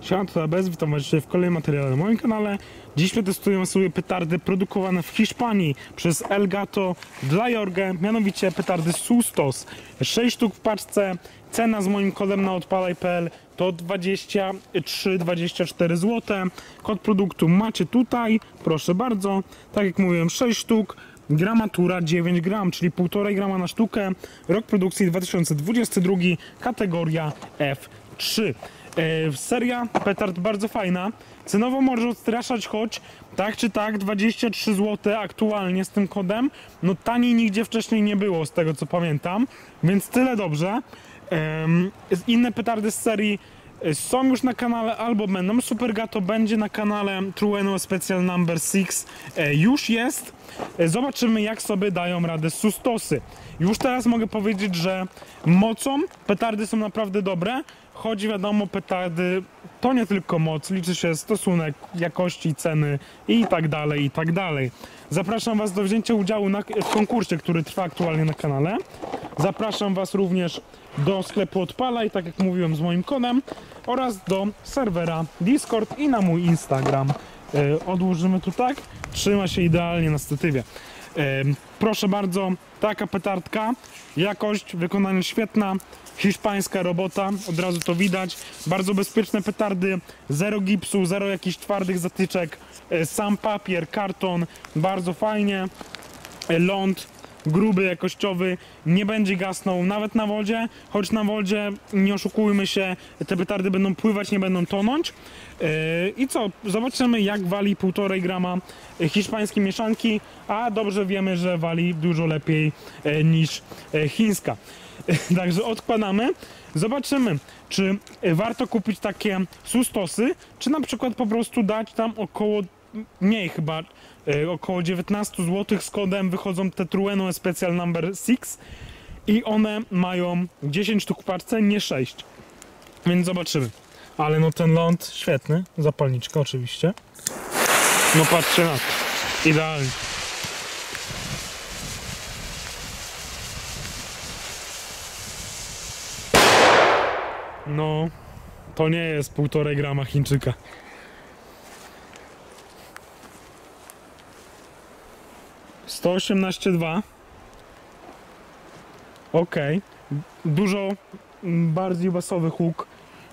Siema, to Bez, witam was dzisiaj w kolejnym materiale na moim kanale. Dziś przetestujemy sobie petardy produkowane w Hiszpanii przez Elgato dla Jorge, mianowicie petardy Sustos. 6 sztuk w paczce, cena z moim kodem na odpalaj.pl to 23-24 zł. Kod produktu macie tutaj, proszę bardzo. Tak jak mówiłem, 6 sztuk. Gramatura 9 gram, czyli 1,5 grama na sztukę. Rok produkcji 2022, kategoria F3. Seria petard bardzo fajna. Cenowo może odstraszać, choć tak czy tak 23 zł aktualnie z tym kodem. No taniej nigdzie wcześniej nie było, z tego co pamiętam, więc tyle dobrze. Inne petardy z serii są już na kanale albo będą. Supergato będzie na kanale, Trueno Special Number 6 już jest. Zobaczymy, jak sobie dają radę Sustosy. Już teraz mogę powiedzieć, że mocą petardy są naprawdę dobre, choć wiadomo, petardy to nie tylko moc, liczy się stosunek jakości, ceny i tak dalej, i tak dalej. Zapraszam was do wzięcia udziału w konkursie, który trwa aktualnie na kanale. Zapraszam was również do sklepu Odpalaj, tak jak mówiłem, z moim kodem, oraz do serwera Discord i na mój Instagram. Odłożymy tu tak, trzyma się idealnie na statywie. Proszę bardzo, taka petardka, jakość, wykonanie świetna, hiszpańska robota, od razu to widać. Bardzo bezpieczne petardy, zero gipsu, zero jakichś twardych zatyczek, sam papier, karton, bardzo fajnie, ląd gruby, jakościowy, nie będzie gasnął nawet na wodzie, choć na wodzie, nie oszukujmy się, te petardy będą pływać, nie będą tonąć. I co? Zobaczymy, jak wali 1,5 grama hiszpańskiej mieszanki, a dobrze wiemy, że wali dużo lepiej niż chińska. Także odkładamy. Zobaczymy, czy warto kupić takie Sustosy, czy na przykład po prostu dać tam około, mniej chyba, około 19 zł z kodem wychodzą te Trueno Special Number 6 i one mają 10 sztuk w paczce, nie 6. Więc zobaczymy. Ale no ten ląd świetny, zapalniczka oczywiście. No patrzcie na to, idealnie. No, to nie jest 1,5 grama Chińczyka. To 18,2. Ok, dużo bardziej basowy huk,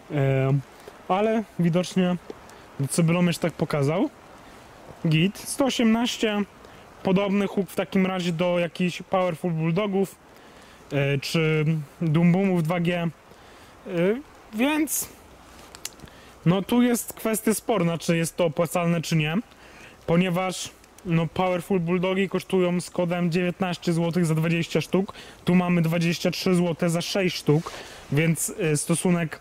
ale widocznie cybulomierz tak pokazał. Git. 118, podobny huk w takim razie do jakichś Powerful Bulldogów czy Dum Boomów 2G, więc no tu jest kwestia sporna, czy jest to opłacalne, czy nie, ponieważ no Powerful Bulldogi kosztują z kodem 19 zł za 20 sztuk, tu mamy 23 zł za 6 sztuk, więc stosunek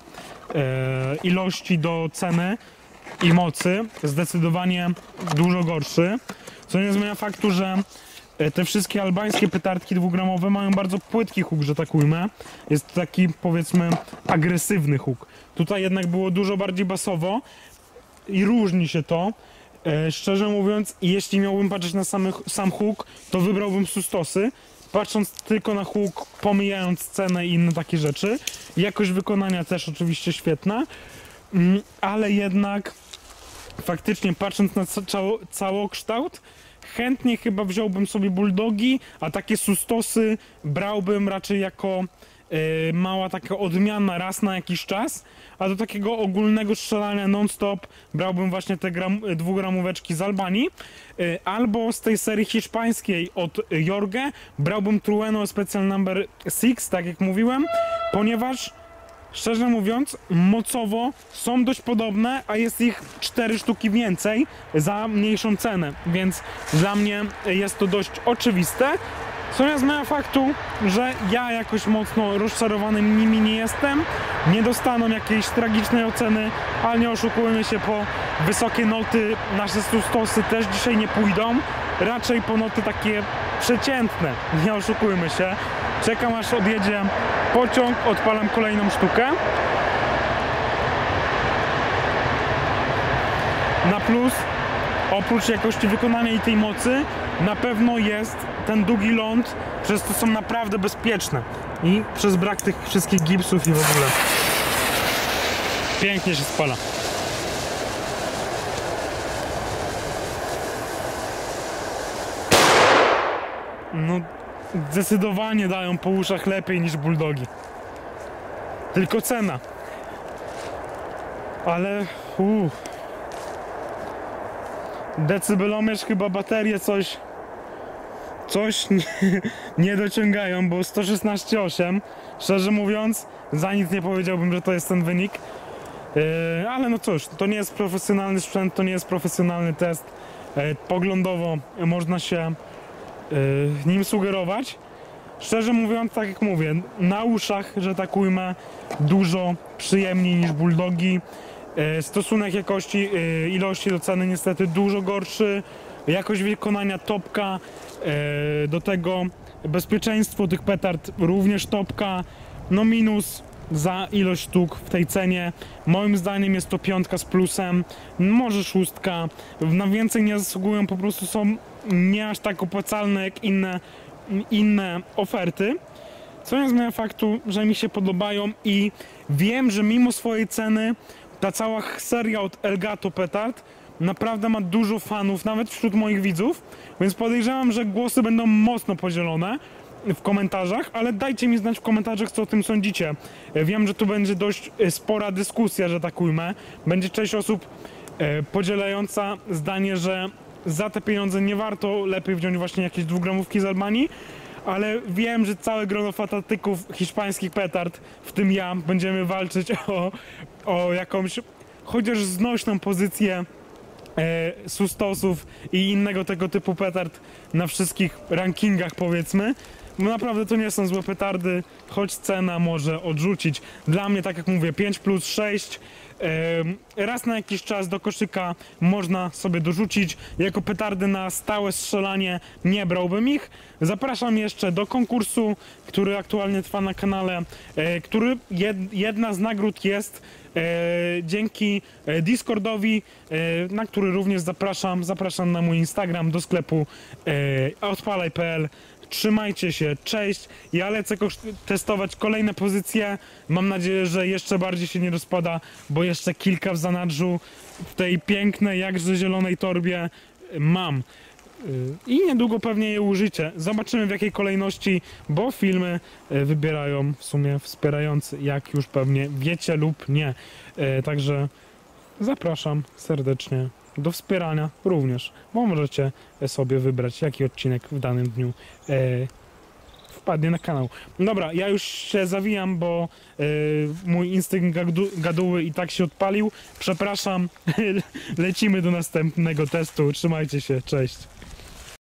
ilości do ceny i mocy zdecydowanie dużo gorszy, co nie zmienia faktu, że te wszystkie albańskie petardki 2-gramowe mają bardzo płytki huk, że tak ujmę. Jest to taki, powiedzmy, agresywny huk. Tutaj jednak było dużo bardziej basowo i różni się to. Szczerze mówiąc, jeśli miałbym patrzeć na sam huk, to wybrałbym Sustosy. Patrząc tylko na huk, pomijając cenę i inne takie rzeczy. Jakość wykonania też oczywiście świetna, ale jednak faktycznie patrząc na całokształt, chętnie chyba wziąłbym sobie Bulldogi, a takie Sustosy brałbym raczej jako mała taka odmiana raz na jakiś czas, a do takiego ogólnego strzelania non-stop brałbym właśnie te 2-gramóweczki z Albanii, albo z tej serii hiszpańskiej od Jorge brałbym Trueno Special Number 6, tak jak mówiłem, ponieważ szczerze mówiąc, mocowo są dość podobne, a jest ich 4 sztuki więcej za mniejszą cenę, więc dla mnie jest to dość oczywiste. Co nie zmienia faktu, że ja jakoś mocno rozczarowany nimi nie jestem, nie dostaną jakiejś tragicznej oceny, ale nie oszukujmy się, po wysokie noty nasze Sustosy też dzisiaj nie pójdą, raczej po noty takie przeciętne, nie oszukujmy się. Czekam, aż odjedzie pociąg, odpalam kolejną sztukę. Na plus, oprócz jakości wykonania i tej mocy, na pewno jest ten długi ląd, przez to są naprawdę bezpieczne i przez brak tych wszystkich gipsów i w ogóle pięknie się spala. no zdecydowanie dają po uszach lepiej niż bulldogi. Tylko cena. Ale decybelomierz chyba baterie coś nie dociągają, bo 116,8, szczerze mówiąc, za nic nie powiedziałbym, że to jest ten wynik. Ale no cóż, to nie jest profesjonalny sprzęt, to nie jest profesjonalny test. Poglądowo można się nim sugerować. Szczerze mówiąc, tak jak mówię, na uszach, że tak ujmę, dużo przyjemniej niż bulldogi. Stosunek jakości, ilości do ceny niestety dużo gorszy. Jakość wykonania topka, do tego bezpieczeństwo tych petard również topka. No minus za ilość sztuk w tej cenie. Moim zdaniem jest to 5 z plusem, może 6. Na więcej nie zasługują, po prostu są nie aż tak opłacalne jak inne oferty. Co nie zmienia faktu, że mi się podobają i wiem, że mimo swojej ceny ta cała seria od Elgato petard naprawdę ma dużo fanów, nawet wśród moich widzów, więc podejrzewam, że głosy będą mocno podzielone w komentarzach, ale dajcie mi znać w komentarzach, co o tym sądzicie. Wiem, że tu będzie dość spora dyskusja, że tak ujmę. Będzie część osób podzielająca zdanie, że za te pieniądze nie warto, lepiej wziąć właśnie jakieś 2-gramówki z Albanii, ale wiem, że całe grono fanatyków hiszpańskich petard, w tym ja, będziemy walczyć o jakąś chociaż znośną pozycję Sustosów i innego tego typu petard na wszystkich rankingach, powiedzmy. No naprawdę to nie są złe petardy, choć cena może odrzucić. Dla mnie, tak jak mówię, 5 plus 6. Raz na jakiś czas do koszyka można sobie dorzucić. Jako petardy na stałe strzelanie nie brałbym ich. Zapraszam jeszcze do konkursu, który aktualnie trwa na kanale, który jedna z nagród jest dzięki Discordowi, na który również zapraszam na mój Instagram, do sklepu odpalaj.pl. Trzymajcie się, cześć. Ja lecę testować kolejne pozycje. Mam nadzieję, że jeszcze bardziej się nie rozpada, bo jeszcze kilka w zanadrzu w tej pięknej, jakże zielonej torbie mam. I niedługo pewnie je użycie. Zobaczymy w jakiej kolejności, bo filmy wybierają w sumie wspierający, jak już pewnie wiecie lub nie. Także zapraszam serdecznie do wspierania również, bo możecie sobie wybrać, jaki odcinek w danym dniu wpadnie na kanał. Dobra, ja już się zawijam, bo mój instynkt gaduły i tak się odpalił. Przepraszam, lecimy do następnego testu. Trzymajcie się, cześć.